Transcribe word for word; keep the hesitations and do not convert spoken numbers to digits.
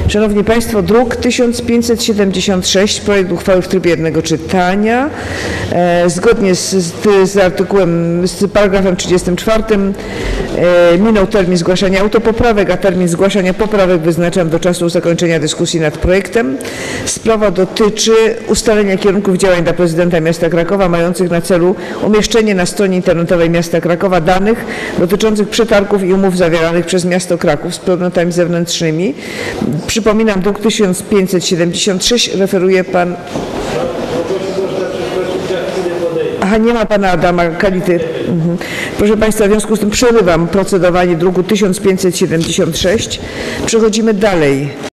Szanowni Państwo, druk tysiąc pięćset siedemdziesiąt sześć, projekt uchwały w trybie jednego czytania. E, zgodnie z, z, z artykułem, z paragrafem trzydziestym czwartym e, minął termin zgłaszania autopoprawek, a termin zgłaszania poprawek wyznaczam do czasu zakończenia dyskusji nad projektem. Sprawa dotyczy ustalenia kierunków działań dla prezydenta miasta Krakowa mających na celu umieszczenie na stronie internetowej miasta Krakowa danych dotyczących przetargów i umów zawieranych przez miasto Kraków z podmiotami zewnętrznymi. Przypominam, druk tysiąc pięćset siedemdziesiąt sześć, referuje pan... Aha, nie ma pana Adama Kality. Mhm. Proszę Państwa, w związku z tym przerywam procedowanie druku tysiąc pięćset siedemdziesiąt sześć. Przechodzimy dalej.